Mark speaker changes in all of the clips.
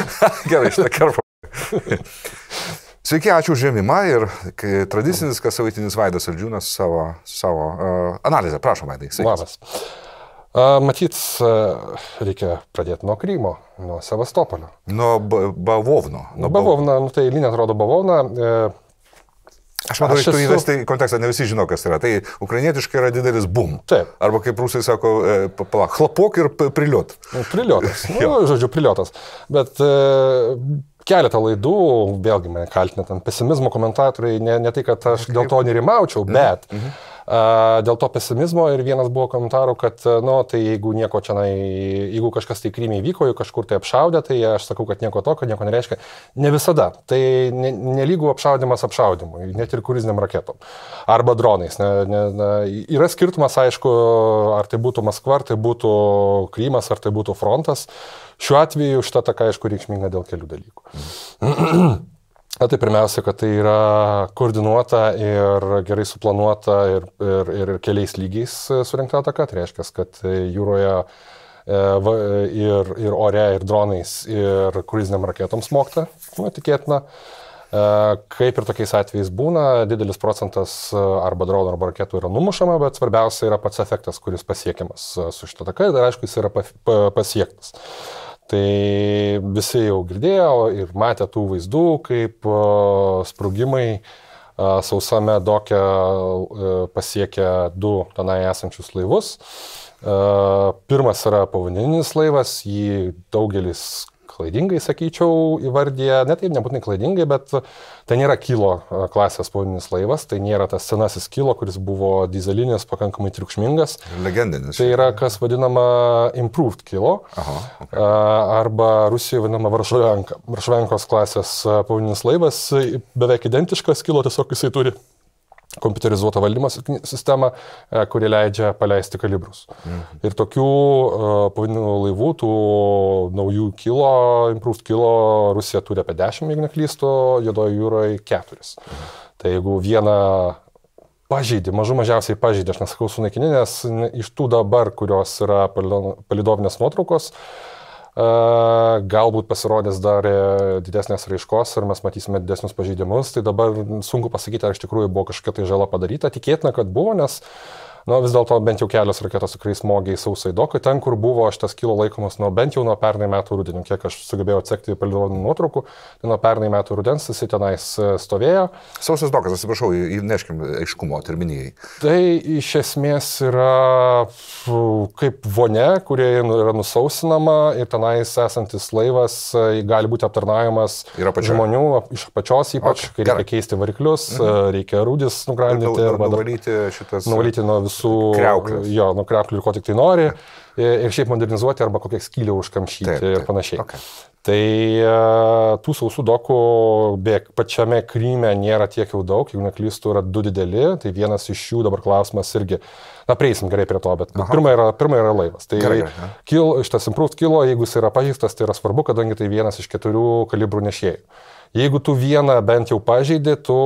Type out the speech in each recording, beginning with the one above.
Speaker 1: Gerai, šitą karpą. Sveiki, ačiū už žemimą ir tradicinis kasavaitinis Vaidas Saldžiūnas savo analizę. Prašom, Vaidai.
Speaker 2: Labas. Matyt, reikia pradėti nuo Krymo, nuo Sevastopolio.
Speaker 1: Nuo Bavovno.
Speaker 2: Bavovna, tai linija atrodo Bavovna.
Speaker 1: Aš manau, tu įvesti į kontekstą, ne visi žino, kas yra. Tai ukrainietiškai yra didelis bum.
Speaker 2: Taip.
Speaker 1: Arba kaip rusai sako, chlapok ir priliot.
Speaker 2: Priliotas. Žodžiu, priliotas. Bet keletą laidų, vėlgi mane kaltina ten pesimizmo komentatoriai, ne tai, kad aš dėl to nerimaučiau, bet dėl to pesimizmo ir vienas buvo komentarų, kad, tai jeigu nieko čia, jeigu kažkas tai Kryme įvyko, jeigu kažkur tai apšaudė, tai aš sakau, kad nieko tokio, nieko nereiškia. Ne visada. Tai nelygų apšaudimas apšaudimui, net ir kruiziniam raketom. Arba dronais. Yra skirtumas, aišku, ar tai būtų Maskva, ar tai būtų Krymas, ar tai būtų frontas. Šiuo atveju šita ataka, aišku, reikšminga dėl kelių dalykų. Tai pirmiausia, kad tai yra koordinuota ir gerai suplanuota ir keliais lygiais surinkta ataka. Tai reiškia, kad jūroje ir ore, ir dronais, ir kruiziniam raketom smogta, tikėtina. Kaip ir tokiais atvejais būna, didelis procentas arba dronų, arba raketų yra numušama, bet svarbiausia yra pats efektas, kuris pasiekiamas su šita ataka ir aišku, jis yra pasiektas. Tai visi jau girdėjo ir matė tų vaizdų, kaip sprogimai sausame doke pasiekia du tenai esančius laivus. Pirmas yra povandeninis laivas, jį daugelis klaidingai, sakyčiau, įvardyje, net taip nebūtinai klaidingai, bet tai nėra Kilo klasės povandeninis laivas, tai nėra tas senasis Kilo, kuris buvo dizelinis, pakankamai triukšmingas.
Speaker 1: Legendinis.
Speaker 2: Tai yra, kas vadinama Improved Kilo, arba Rusijoje vadinama Varšuvenkos klasės povandeninis laivas, beveik identiškas Kilo, tiesiog jisai turi kompiuterizuotą valdymo sistemą, kuri leidžia paleisti kalibrus. Ir tokių povandeninių laivų, tų naujų Kilo, Improved Kilo, Rusija turi apie 10, jeigu neklystu, Juodoje jūroje 4. Tai jeigu vieną pažeidė, mažiausiai pažeidė, aš nesakau sunaikinį, nes iš tų dabar, kurios yra palidovinės nuotraukos, galbūt pasirodys dar didesnės raiškos ir mes matysime didesnius pažeidimus, tai dabar sunku pasakyti, ar iš tikrųjų buvo kažkokia tai žala padaryta. Tikėtina, kad buvo, nes vis dėlto bent jau kelios raketos tikrai smogė į sausą doką, ten, kur buvo šitas Kilo laikomas bent jau nuo pernai metų rudenio, kiek aš sugebėjau atsekti palydovinių nuotraukų, tai nuo pernai metų rudens jis tenais stovėjo.
Speaker 1: Sausas dokas, atsiprašau, įneškim aiškumo terminijai.
Speaker 2: Tai iš esmės yra kaip vonia, kurie yra nusausinama ir tenais esantis laivas gali būti aptarnaujamas žmonių iš apačios, ypač kai reikia keisti variklius, reikia rūdis nugrandinti arba nuvalyti nuo visų nuo kriauklių ir ko tik tai nori ir šiaip modernizuoti arba kokią skylę užkamšyti ir panašiai. Tai tų sausų dokų pačiame Kryme nėra tiek jau daug, jeigu neklystu, yra 2 dideli, tai vienas iš jų dabar klausimas irgi, prieisim gerai prie to, bet pirma yra laivas. Tai šitas Improved Kilo, jeigu jis yra pažeistas, tai yra svarbu, kadangi tai vienas iš 4 kalibrų nešėjų. Jeigu tu vieną bent jau pažeidė, tu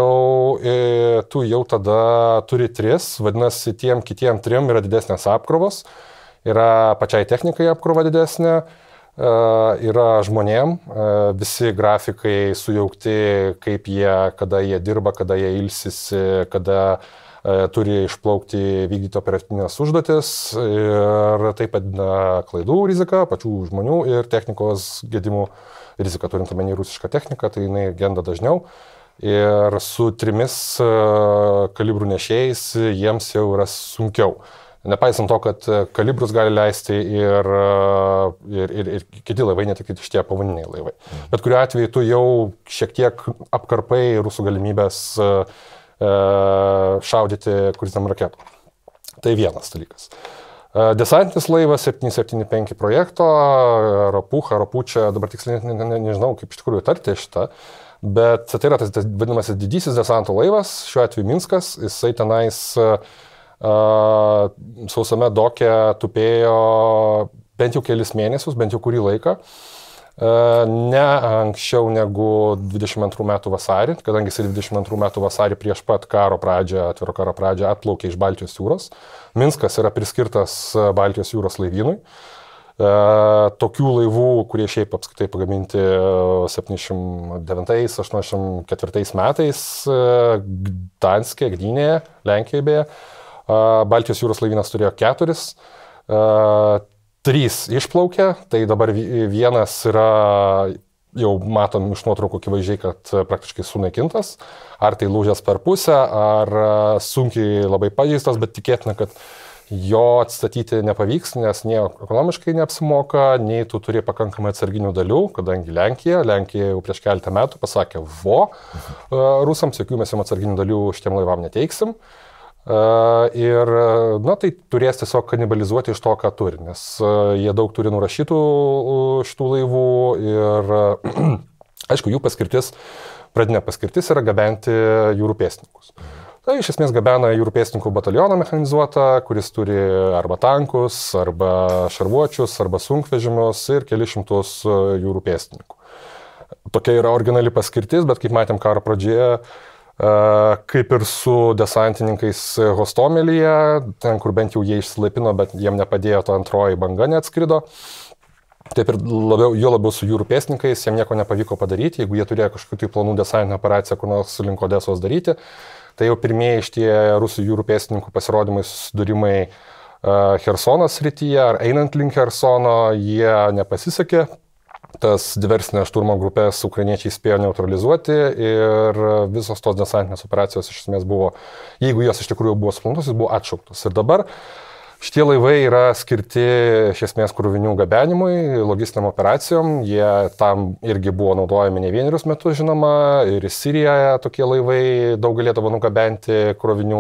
Speaker 2: jau tada turi 3, vadinasi, tiem kitiem 3 yra didesnės apkrovos, yra pačiai technikai apkrova didesnė, yra žmonėm, visi grafikai sujaukti, kada jie dirba, kada jie ilsisi, kada turi išplaukti vykdyti operatyvinės užduotis ir taip padina klaidų riziką, pačių žmonių ir technikos gedimų riziką, turint omeny rusišką techniką, tai jinai genda dažniau. Ir su 3 kalibrų nešėjais jiems jau yra sunkiau. Nepaisant to, kad kalibrus gali leisti ir kiti laivai, ne tik šitie povandeniniai laivai. Bet kuriuo atveju tu jau šiek tiek apkarpai rusų galimybės šaudyti kruiziniam raketom. Tai vienas dalykas. Desantinis laivas 775 projekto, Rapučia, dabar tiksliai nežinau, kaip iš tikrųjų tarti šitą, bet tai yra tas vadinamasis didysis desanto laivas, šiuo atveju Minskas, jisai tenais sausame doke tupėjo bent jau kelis mėnesius, bent jau kurį laiką, ne anksčiau negu 22 metų vasarį, kadangi jisai 22 metų vasarį prieš pat karo pradžią, atviro karo pradžią atplaukė iš Baltijos jūros. Minskas yra priskirtas Baltijos jūros laivynui. Tokių laivų, kurie šiaip apskritai pagaminti 79-84 metais Gdanske, Gdynėje, Lenkijoje beje. Baltijos jūros laivynas turėjo 4, 3 išplaukė, tai dabar vienas yra, jau matom iš nuotraukų akivaizdžiai, kad praktiškai sunaikintas, ar tai lūžęs per pusę, ar sunkiai labai pažeistas, bet tikėtina, kad jo atstatyti nepavyks, nes nei ekonomiškai neapsimoka, nei tu turi pakankamai atsarginių dalių, kadangi Lenkija jau prieš keletą metų pasakė, rusams, jokių mes jums atsarginių dalių šitiem laivam neteiksim. Ir, tai turės tiesiog kanibalizuoti iš to, ką turi, nes jie daug turi nurašytų šitų laivų ir, aišku, jų pradinė paskirtis yra gabenti jūrų pėstininkus. Tai iš esmės gabena jūrų pėstininkų batalioną mechanizuotą, kuris turi arba tankus, arba šarvuočius, arba sunkvežimius ir keli šimtus jūrų pėstininkų. Tokia yra originali paskirtis, bet kaip matėm karo pradžioje, kaip ir su desantininkais Hostomelyje, ten, kur bent jau jie išsilaipino, bet jiem nepadėjo, ta antroji banga neatskrido. Taip ir jo labiau su jūrų pėstininkais, jiem nieko nepavyko padaryti, jeigu jie turėjo kažkokių planų desantinę operaciją, kur nors link Odesos daryti. Tai jau pirmieji šitie rusų jūrų pėstininkų pasirodymai, susidūrimai Chersono srityje ar einant link Chersono, jie nepasisekė. Tas diversinės šturmo grupės ukrainiečiai spėjo neutralizuoti ir visos tos desantinės operacijos iš esmės buvo, jeigu jos iš tikrųjų buvo suplanuotos, buvo atšauktos. Ir dabar šitie laivai yra skirti iš esmės krovinių gabenimui, logistiniam operacijom. Jie tam irgi buvo naudojami ne vienerius metus, žinoma, ir į Siriją tokie laivai daug galėdavo nugabenti krovinių.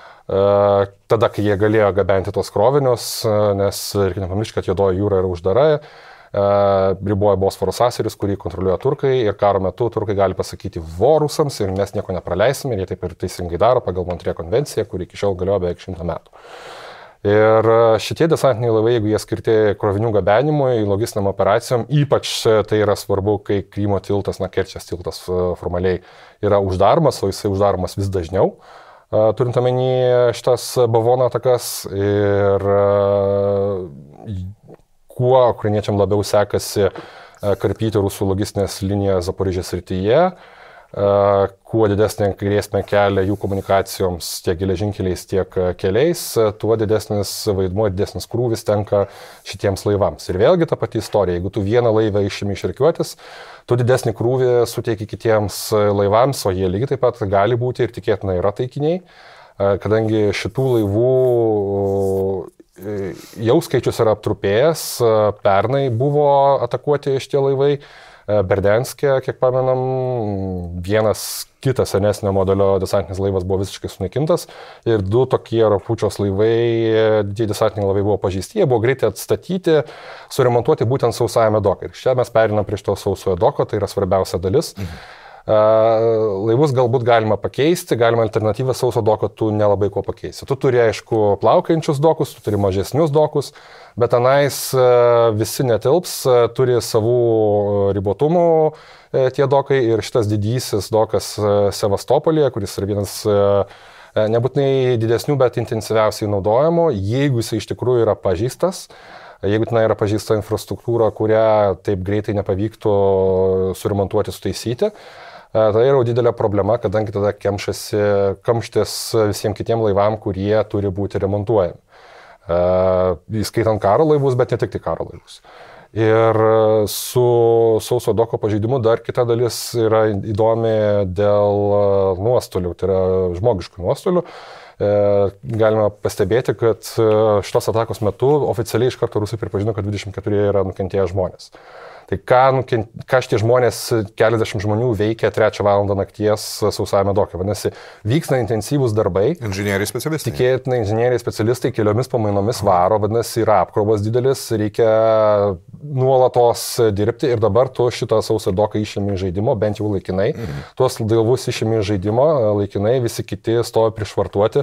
Speaker 2: Tada, kai jie galėjo gabenti tos krovinius, nes reikia nepamiršti, kad Juodoji jūra yra uždara, riboja Bosforo sąsiauris, kurį kontroliuoja turkai ir karo metu turkai gali pasakyti rusams ir mes nieko nepraleisime ir jie taip ir teisingai daro pagal Montrė konvenciją, kuri iki šiol galioja beveik 100 metų. Ir šitie desantiniai laivai, jeigu jie skirti krovinių gabenimui, logistiniam operacijom, ypač tai yra svarbu, kai Krymo tiltas, Kerčės tiltas formaliai yra uždaromas, o jisai uždaromas vis dažniau, turint omeny šitas bavono atakas ir kuo ukrainiečiam labiau sekasi karpyti rusų logistinės linijas Zaporižės srityje, kuo didesnė grėsmė kelia jų komunikacijoms tiek geležinkeliais, tiek keliais, tuo didesnis vaidmuo ir didesnis krūvis tenka šitiems laivams. Ir vėlgi ta pati istorija, jeigu tu vieną laivą išimi iš rikiuotės, tu didesnį krūvį suteiki kitiems laivams, o jie lygiai taip pat gali būti ir tikėtina yra taikiniai, kadangi šitų laivų jau skaičius yra aptrupėjęs, pernai buvo atakuoti šitie laivai, Berdenske, kiek pamenam, vienas kitas senesnio modelio desantinis laivas buvo visiškai sunaikintas ir 2 tokie Ropučios laivai, didieji desantiniai laivai buvo pažeisti, jie buvo greitai atstatyti, suremontuoti būtent sausajame doke. Ir čia mes perinam prie šito sausojo doko, tai yra svarbiausia dalis. Laivus galbūt galima pakeisti, galima alternatyvą sauso doko tu nelabai ko pakeisti. Tu turi, aišku, plaukaiančius dokus, tu turi mažesnius dokus, bet tenais visi netilps, turi savų ribotumų tie dokai ir šitas didysis dokas Sevastopolyje, kuris yra vienas nebūtinai didesnių, bet intensyviausiai naudojamų, jeigu jis iš tikrųjų yra pažeistas. Jeigu ten yra pažeista infrastruktūra, kurią taip greitai nepavyktų suremontuoti, sutaisyti, tai yra didelė problema, kadangi tada kamštis visiems kitiem laivam, kurie turi būti remontuojami. Įskaitant karo laivus, bet ne tik tai karo laivus. Ir su sauso doko pažeidimu dar kita dalis yra įdomi dėl nuostolių, tai yra žmogiškų nuostolių. Galima pastebėti, kad šitos atakos metu oficialiai iš karto rusai pripažino, kad 24 yra nukentėję žmonės. Tai ką šitie žmonės, keliasdešimt žmonių veikia 3 valandą nakties sausajame doke. Vadinasi, vyksta intensyvūs darbai.
Speaker 1: Inžinieriai specialistai.
Speaker 2: Tikėtina, inžinieriai specialistai keliomis pamainomis varo, vadinasi, yra apkrovas didelis, reikia nuolatos dirbti ir dabar tu šitą sausą doką išėmė iš žaidimo, bent jau laikinai. Tuos laivus išėmė iš žaidimo laikinai, visi kiti stovi prišvartuoti.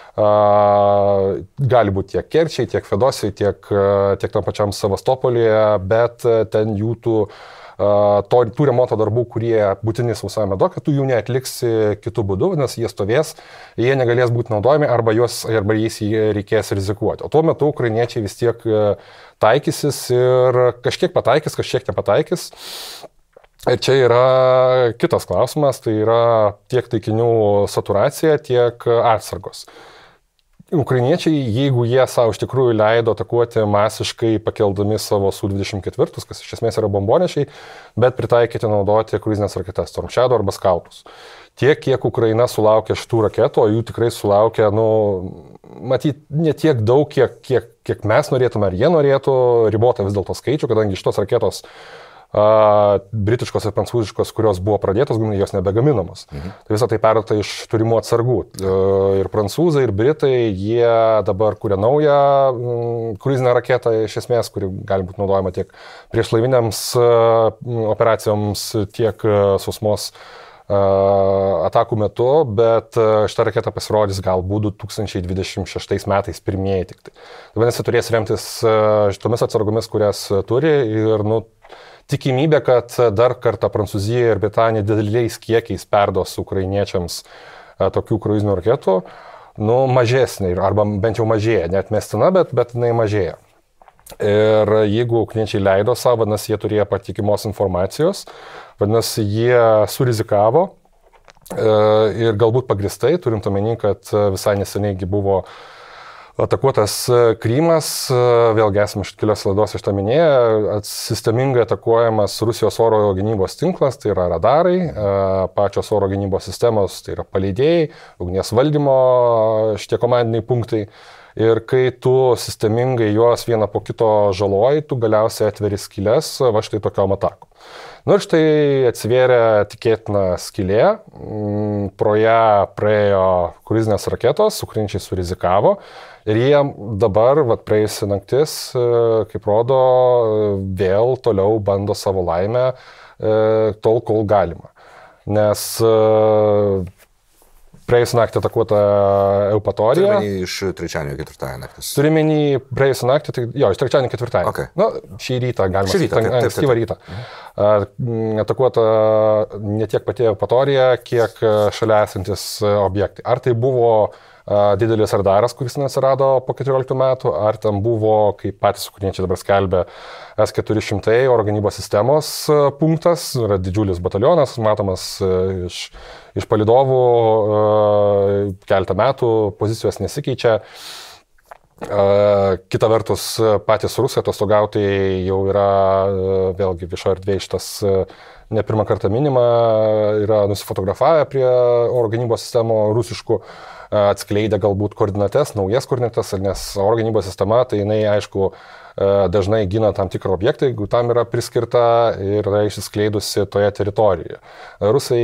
Speaker 2: Gali būti tiek Kerčiai, tiek Fedosijai, tiek tam pačiam Sevastopolyje, bet ten jų tų tų remonto darbų, kurie būtini sausame doke, tu jų neatliksi kitų būdų, nes jie stovės, jie negalės būti naudojami arba jais reikės rizikuoti. O tuo metu ukrainiečiai vis tiek taikysis ir kažkiek pataikys, kažkiek nepataikys. Ir čia yra kitas klausimas, tai yra tiek taikinių saturacija, tiek atsargos. Ukrainiečiai, jeigu jie savo iš tikrųjų leido atakuoti masiškai pakeldami savo Su-24, kas iš esmės yra bombonešiai, bet pritaikyti naudoti kruizinės raketas, Storm Shadow arba Scoutus. Tiek, kiek Ukraina sulaukė šitų raketų, o jų tikrai sulaukė, matyt, ne tiek daug, kiek mes norėtume, ar jie norėtų, ribotą vis dėlto skaičių, kadangi šitos raketos britiškos ir prancūziškos, kurios buvo pradėtos, jos nebegaminamos. Tai visą tai perduota iš turimų atsargų. Ir prancūzai, ir britai, jie dabar kuria naują kruizinę raketą, iš esmės, kuri gali būti naudojama tiek priešlaivinėms operacijoms, tiek sausumos atakų metu, bet šitą raketą pasirodys galbūt 2026 metais pirmieji tik tai. Vadinasi, turės remtis šitomis atsargomis, kurias turi ir, tikimybė, kad dar kartą Prancūzija ir Britanija dideliais kiekiais perduos ukrainiečiams tokių kruizinių raketų, mažesnė, arba bent jau mažėja, neatmestina, bet jinai mažėja. Ir jeigu ukrainiečiai leido savo, vadinasi, jie turėjo patikimos informacijos, vadinasi, jie surizikavo ir galbūt pagristai, turint omeny, kad visai neseniai buvo atakuotas Krymas, vėlgi esame iš kelios laidos iš tą minėję, sistemingai atakuojamas Rusijos oro gynybos tinklas, tai yra radarai, pačios oro gynybos sistemos, tai yra paleidėjai, ugnies valdymo šitie komandiniai punktai. Ir kai tu sistemingai juos vieną po kito žaloji, tu galiausiai atveri skylės va štai tokiom atakom. Ir štai atsivėrė tikėtina skylė, pro ją praėjo kruizinės raketos, ukrainiečiai surizikavo ir jie dabar, praėjusi naktis, kaip rodo, vėl toliau bando savo laimę tol, kol galima. Nes praėjusią naktį atakuota Eupatorija.
Speaker 1: Turimenį iš trečiadienio į ketvirtadienį naktis.
Speaker 2: Turimenį praėjusią naktį, tai jo, iš trečiadienio į ketvirtadienį.
Speaker 1: Okay.
Speaker 2: Šį rytą galima sakyti, ankstyvą rytą. Atakuota ne tiek pati Eupatorija, kiek šalia esantis objektai. Ar tai buvo didelis radaras, kuris neatsirado po 14 metų, ar ten buvo, kaip patys ukrainiečiai dabar skelbia, S-400 oro gynybos sistemos punktas, yra didžiulis batalionas, matomas iš palydovų, keletą metų, pozicijos nesikeičia. Kita vertus, patys rusai atostogautojai jau yra, vėlgi viešo erdvėje šitas ne pirmą kartą minima, yra nusifotografavę prie oro gynybos sistemų rusiškų, atskleidę galbūt koordinates, naujas koordinates, nes oro gynybos sistema, tai jinai, aišku, dažnai gina tam tikrą objektą, jeigu tam yra priskirta ir yra išsiskleidusi toje teritorijoje. Rusai,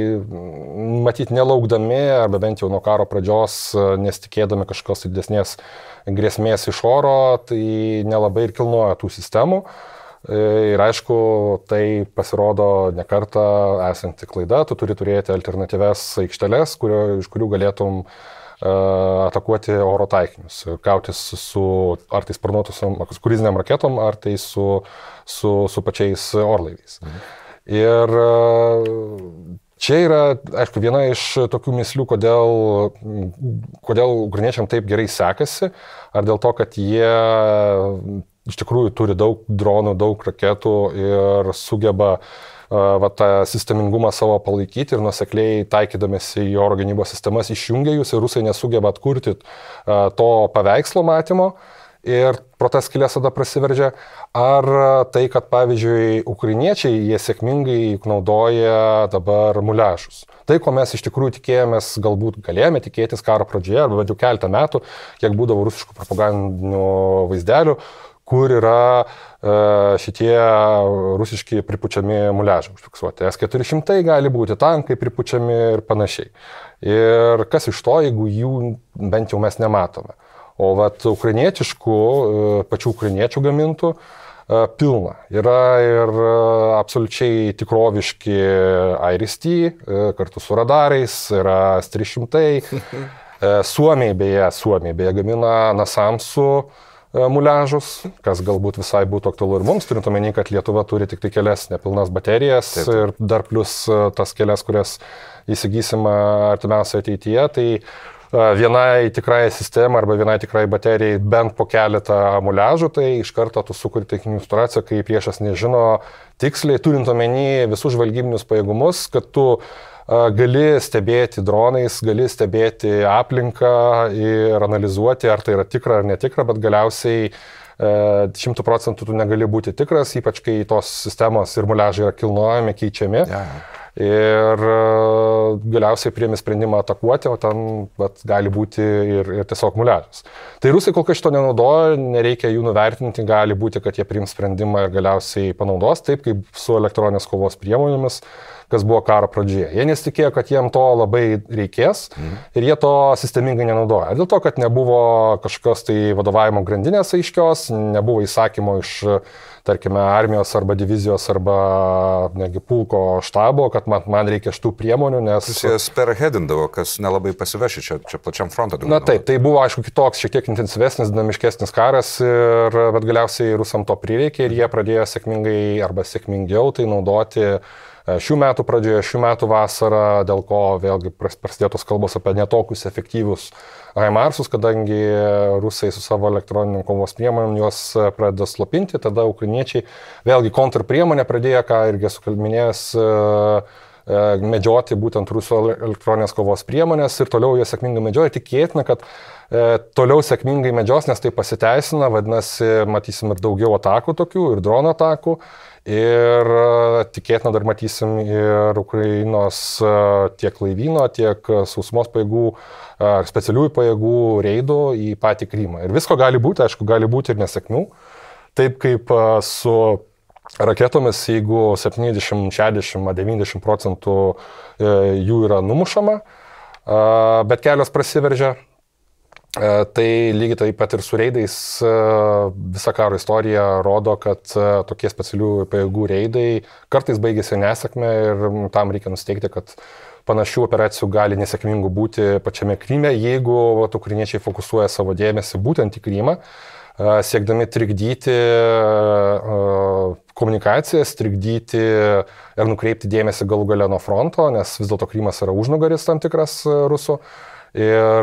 Speaker 2: matyt, nelaukdami, arba bent jau nuo karo pradžios, nesitikėdami kažkokios didesnės grėsmės iš oro, tai nelabai ir kilnoja tų sistemų. Ir aišku, tai pasirodo ne kartą esanti klaida, tu turi turėti alternatyves aikšteles, iš kurių galėtum atakuoti oro taikinius, kautis su ar tai sparnuotusiom kruiziniam raketom, ar tai su pačiais orlaiviais. Ir čia yra, aišku, viena iš tokių mislių, kodėl ukrainiečiam taip gerai sekasi, ar dėl to, kad jie iš tikrųjų turi daug dronų, daug raketų ir sugeba tą sistemingumą savo palaikyti ir nuosekliai taikydamėsi į oro gynybos sistemas išjungia jūs ir rusai nesugeba atkurti to paveikslo matymo ir pro tas skylės tada prasiveržia. Ar tai, kad pavyzdžiui ukrainiečiai jie sėkmingai naudoja dabar muliažus. Tai, ko mes iš tikrųjų tikėjomės, galbūt galėjome tikėtis karo pradžioje, arba bent jau keletą metų, kiek būdavo rusiškų propagandinių vaizdelių, kur yra šitie rusiški pripučiami muliažai užfiksuoti. S-400 gali būti tankai pripučiami ir panašiai. Ir kas iš to, jeigu jų bent jau mes nematome. O ukrainietiškų, pačių ukrainiečių gamintų pilna. Yra ir absoliučiai tikroviški IRIS-T, kartu su radarais, yra S-300. Suomiai beje gamina NASAMSų muliažus, kas galbūt visai būtų aktualu ir mums, turint omeny, kad Lietuva turi tik tai kelias nepilnas baterijas ir dar plus tas kelias, kurias įsigysim artimiausioje ateityje, tai vienai tikrai sistemai arba vienai tikrai baterijai bent po keletą muliažų, tai iš karto tu sukuri taikinių situaciją, kai priešas nežino tiksliai, turint omeny visus žvalgybinius pajėgumus, kad tu gali stebėti dronais, gali stebėti aplinką ir analizuoti, ar tai yra tikra ar netikra, bet galiausiai 100% tu negali būti tikras, ypač kai tos sistemos ir muliažai yra kilnojami, keičiami. Ir galiausiai priėmė sprendimą atakuoti, o ten gali būti ir tiesiog muliažas. Tai rusai kol kas šito nenaudoja, nereikia jų nuvertinti, gali būti, kad jie priims sprendimą ir galiausiai panaudos, taip kaip su elektroninės kovos priemonėmis, kas buvo karo pradžioje. Jie nesitikėjo, kad jiem to labai reikės ir jie to sistemingai nenaudoja. Dėl to, kad nebuvo kažkokios tai vadovavimo grandinės aiškios, nebuvo įsakymo iš, tarkime, armijos arba divizijos arba negi pulko štabo, kad man reikia šitų priemonių, nes...
Speaker 1: Jie spearheadindavo, kas nelabai pasivešė čia plačiam frontą.
Speaker 2: Na taip, tai buvo aišku kitoks, šiek tiek intensyvesnis, dinamiškesnis karas, bet galiausiai rusam to prireikė ir jie pradėjo sėkmingai arba sėkmingiau tai naudoti šių metų pradžioje, šių metų vasarą, dėl ko vėlgi prasidėtos kalbos apie netokius efektyvius HIMARSus, kadangi rusai su savo elektroniniam kovos priemonėm juos pradeda slopinti, tada ukrainiečiai vėlgi kontrpriemonę pradėjo, ką irgi esu minėjęs, medžioti būtent rusų elektroninės kovos priemonės ir toliau jie sėkmingai medžioja. Tikėtina, kad toliau sėkmingai medžios, nes tai pasiteisina, vadinasi, matysim ir daugiau atakų tokių, ir dronų atakų. Ir tikėtina dar matysim ir Ukrainos tiek laivyno, tiek sausumos pajėgų ar specialiųjų pajėgų reidų į patį Krymą. Ir visko gali būti, aišku, gali būti ir nesėkmių. Taip kaip su raketomis, jeigu 70, 60, 90% jų yra numušama, bet kelios prasiveržia. Tai lygiai taip pat ir su reidais visa karo istorija rodo, kad tokie specialių pajėgų reidai kartais baigėsi nesėkmė ir tam reikia nusteikti, kad panašių operacijų gali nesėkmingų būti pačiame Kryme, jeigu ukrainiečiai fokusuoja savo dėmesį būtent į Krymą, siekdami trikdyti komunikacijas, trikdyti ir nukreipti dėmesį galų gale nuo fronto, nes vis dėlto Krymas yra užnugaris tam tikras rusų. Ir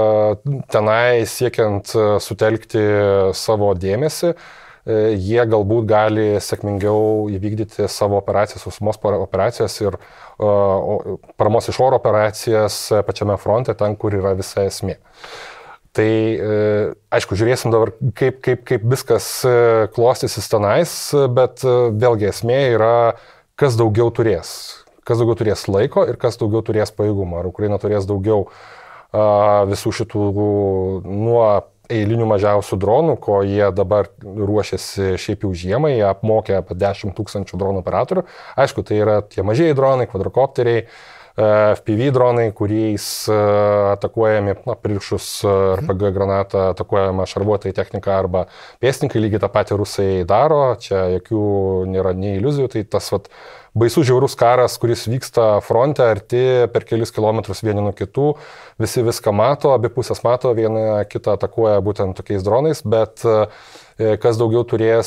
Speaker 2: tenai siekiant sutelkti savo dėmesį, jie galbūt gali sėkmingiau įvykdyti savo operacijas, sausumos operacijas ir paramos iš oro operacijas pačiame fronte, ten, kur yra visa esmė. Tai aišku, žiūrėsim dabar, kaip viskas klostysis tenais, bet vėlgi esmė yra, kas daugiau turės laiko ir kas daugiau turės pajėgumą. Ar Ukraina turės daugiau visų šitų nuo eilinių mažiausių dronų, ko jie dabar ruošiasi šiaip jau žiemai, jie apmokė apie 10 000 dronų operatorių. Aišku, tai yra tie mažieji dronai, kvadrokopteriai, FPV dronai, kuriais atakuojami pririšus RPG granatą, atakuojama šarvuotai technika arba pėstininkai, lygiai tą patį rusai daro, čia jokių nėra nei iliuzijų, tai tas baisus žiaurus karas, kuris vyksta fronte, arti per kelis kilometrus vieni nuo kitų, visi viską mato, abi pusės mato, viena kitą atakuoja būtent tokiais dronais, bet kas daugiau turės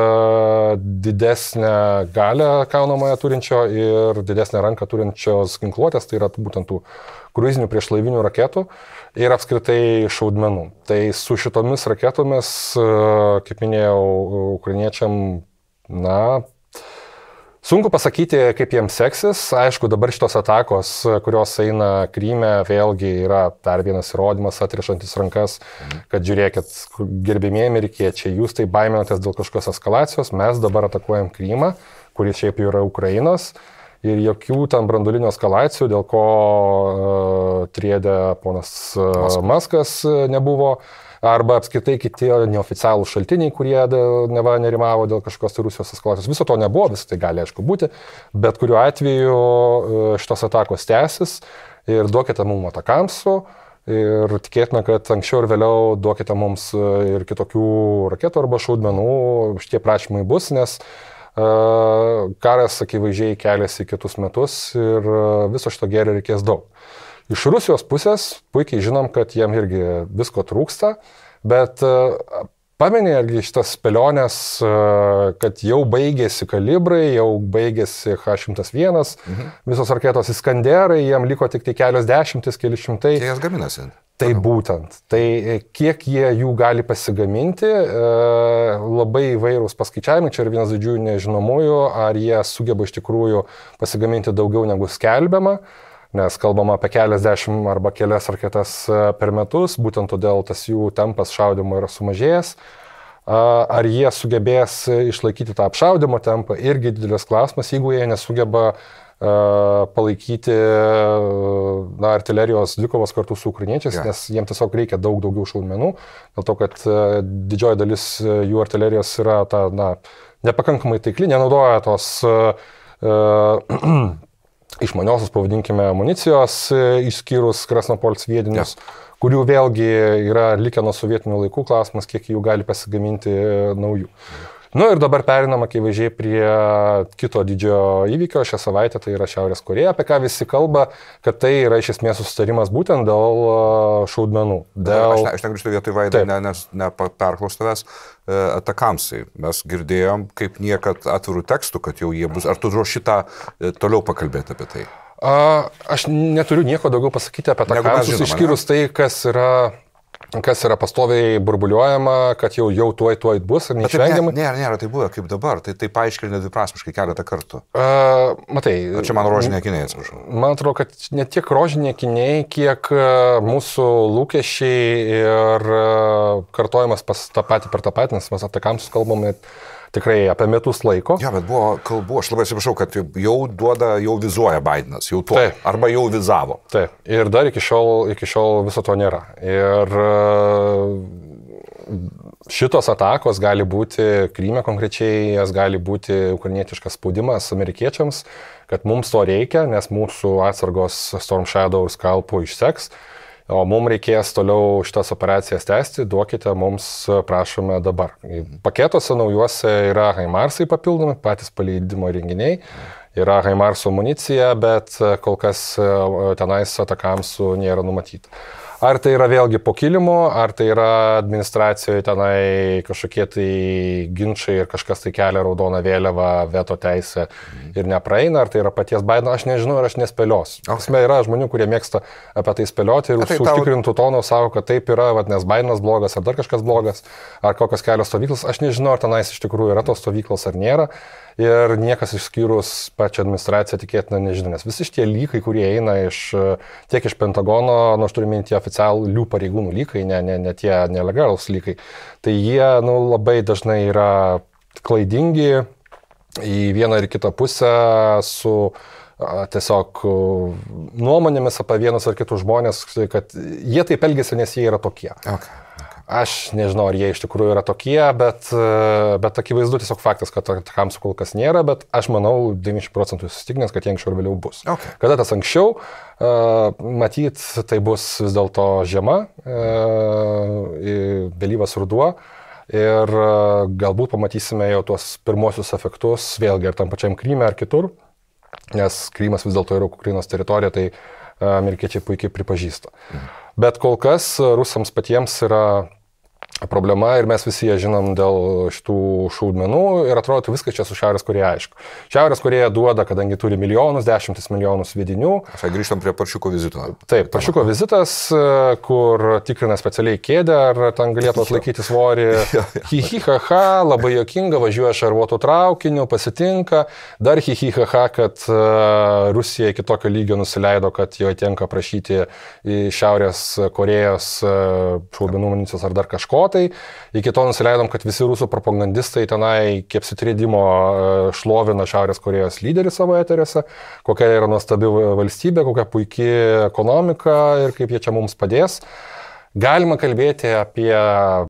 Speaker 2: didesnę galę kaunamoje turinčio ir didesnę ranką turinčios ginkluotės, tai yra būtent tų kruizinių priešlaivinių raketų ir apskritai šaudmenų. Tai su šitomis raketomis, kaip minėjau, ukrainiečiam, sunku pasakyti, kaip jiems seksis. Aišku, dabar šitos atakos, kurios eina Kryme, vėlgi yra dar vienas įrodymas atrišantis rankas, kad žiūrėkit, gerbėmieji amerikiečiai, jūs tai baiminatės dėl kažkokios eskalacijos, mes dabar atakuojam Krymą, kuris šiaip jau yra Ukrainos, ir jokių ten branduolinių eskalacijų, dėl ko triedė ponas Maskas nebuvo. Arba apskritai kiti neoficialūs šaltiniai, kurie nerimavo dėl kažkokios Rusijos eskalacijos. Viso to nebuvo, visą tai gali aišku būti, bet kuriuo atveju šitos atakos tęsis ir duokite mums atakamsų ir tikėtina, kad anksčiau ir vėliau duokite mums ir kitokių raketų arba šaudmenų, šitie prašymai bus, nes karas akivaizdžiai keliasi į kitus metus ir viso šito gėrio reikės daug. Iš Rusijos pusės puikiai žinom, kad jiem irgi visko trūksta, bet Pameni, argi šitas spėlionės, kad jau baigėsi kalibrai, jau baigėsi H101, visos raketos Iskanderai, jiem liko tik tai kelios dešimtis, keli šimtai.
Speaker 1: Jie jas gaminasi.
Speaker 2: Tai būtent. Tai kiek jie jų gali pasigaminti, labai įvairūs paskaičiavimai, čia yra vienas didžiųjų nežinomųjų, ar jie sugeba iš tikrųjų pasigaminti daugiau negu skelbiama. Nes kalbama apie keliasdešimt arba kelias raketas per metus, būtent todėl tas jų tempas šaudimo yra sumažėjęs. Ar jie sugebės išlaikyti tą apšaudimo tempą, irgi didelis klausimas, jeigu jie nesugeba palaikyti artilerijos dvikovos kartu su ukrainiečiais, nes jiems tiesiog reikia daugiau šaudmenų, dėl to, kad didžioji dalis jų artilerijos yra nepakankamai taikli, nenaudoja tos išmaniosios, pavadinkime, amunicijos, išskyrus Krasnopolc sviedinius, kurių vėlgi yra likę nuo sovietinių laikų, klausimas, kiek jų gali pasigaminti naujų. Ir dabar perinam akivaizdžiai prie kito didžio įvykio šią savaitę, tai yra Šiaurės Korėja, apie ką visi kalba, kad tai yra iš esmės susitarimas būtent dėl šaudmenų.
Speaker 1: Aš negrįžtu vietoj Vaidai, nes neperklaus tavęs atakamsai. Mes girdėjom kaip niekad atvirų tekstų, kad jau jie bus. Ar tu ruoši šitą toliau pakalbėti apie tai?
Speaker 2: Aš neturiu nieko daugiau pasakyti apie atakamsus, išskyrus tai, kas yra pastoviai burbuliuojama, kad jau tuoj bus ir neišvengiamai.
Speaker 1: Nėra tai buvo kaip dabar, tai paaiškina dviprasmiškai keletą kartų.
Speaker 2: Matai.
Speaker 1: Čia man rožiniai akiniai, atsiprašau.
Speaker 2: Man atrodo, kad ne tiek rožiniai akiniai, kiek mūsų lūkesčiai ir kartojimas tą patį per tą patį, nes mes atakamsus kalbame tikrai apie metus laiko.
Speaker 1: Ja, bet buvo kalbų, aš labai atsiprašau, kad jau vizuoja Bidenas, jau tuo, arba jau vizavo.
Speaker 2: Taip, ir dar iki šiol viso to nėra. Ir šitos atakos gali būti Kryme konkrečiai, jas gali būti ukrainietiškas spaudimas amerikiečiams, kad mums to reikia, nes mūsų atsargos Storm Shadow ir Scalpų išseks. O mums reikės toliau šitas operacijas tęsti, duokite mums, prašome dabar. Paketuose naujuose yra HIMARSai papildomi, patys paleidimo įrenginiai, yra HIMARSų amunicija, bet kol kas tenais atakamsų nėra numatyta. Ar tai yra vėlgi po kilimu, ar tai yra administracijoje tenai kažkokie tai ginčai ir kažkas tai kelia raudoną vėliavą, veto teisę ir nepraeina, ar tai yra paties Bideno, aš nežinau ir aš nespėliosiu. Esmė yra žmonių, kurie mėgsta apie tai spėlioti ir su užtikrintų tonu savo, kad taip yra, nes Bidenas blogas, ar dar kažkas blogas, ar kokios kelios stovyklos, aš nežinau, ar tenais iš tikrųjų yra tos stovyklos ar nėra. Ir niekas išskyrus pačią administraciją tikėtina nežino, nes visi šitie lykai, kurie eina tiek iš Pentagono, aš turiu minti oficialių pareigūnų lykai, ne tie nelegalūs lykai, tai jie labai dažnai yra klaidingi į vieną ir kitą pusę su tiesiog nuomonėmis apie vienus ar kitus žmonės, kad jie taip elgesi, nes jie yra tokie.
Speaker 1: Okay.
Speaker 2: Aš nežinau, ar jie iš tikrųjų yra tokie, bet akivaizdu tiesiog faktas, kad atakamsų kol kas nėra, bet aš manau 90% įsitikinęs, kad jie anksčiau ir vėliau bus.
Speaker 1: Okay.
Speaker 2: Kada tas anksčiau, matyt, tai bus vis dėlto žiema, vėlyvas ruduo ir galbūt pamatysime jau tuos pirmosius efektus, vėlgi ar tam pačiam Kryme ar kitur, nes Krymas vis dėlto yra Ukrainos teritorija, tai amerikiečiai puikiai pripažįsta. Bet kol kas rusams patiems yra problema ir mes visi ją žinom dėl šitų šaudmenų ir atrodo viskas čia su Šiaurės Korėja aišku. Šiaurės Korėja duoda, kadangi turi milijonus, 10 milijonų svidinių.
Speaker 1: Grįžtam prie Paršiuko vizito.
Speaker 2: Taip, Paršiuko vizitas, kur tikrina specialiai kėdę, ar ten galėtų atlaikyti svorį. Hi-hi-ha-ha, labai juokinga, važiuoja šarvuotų traukinių, pasitinka. Dar hi-hi-ha-ha, kad Rusija iki tokio lygio nusileido, kad jo tenka prašyti Šiaurės Korėjos šaudmenų amunicijos ar dar kažko. Tai iki to nusileidom, kad visi rusų propagandistai tenai kaip sutridimo šlovina Šiaurės Korėjos lyderį savo eteriuose, kokia yra nuostabi valstybė, kokia puikia ekonomika ir kaip jie čia mums padės. Galima kalbėti apie